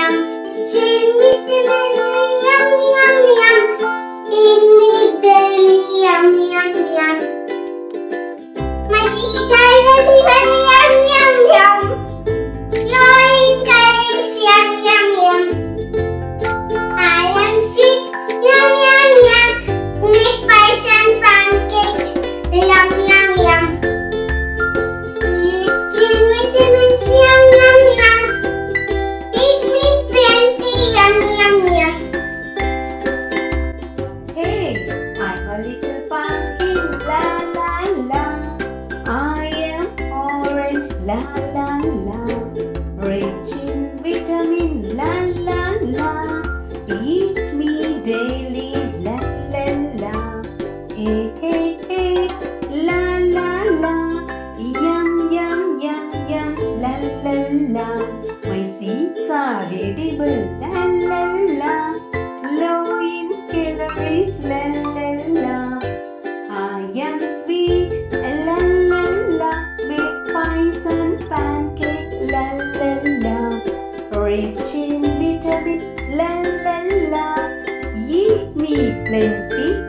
Chill with the yum, yum, yum. Eat me daily, yum, yum, yum. My teeth are really very yum, yum, yum. Your income is yum, yum, yum. I am sweet, yum, yum, yum. Make pies and pancakes, yum, yum, yum. Chill with the mints, yum, yum, yum. Eat me plenty, yum, yum, yum. Hey, I'm a little pumpkin, la la la. I am orange, la la la. Rich in vitamin, la la la. Eat me daily, la la la. Hey, hey, hey, la la la. Yum, yum, yum, yum, la la la. My seeds are edible, la la la. Low in calories, la la la. I am sweet, la la la. Make pies and pancake, la la la. Rich in vitamin, la la la. Eat me plenty,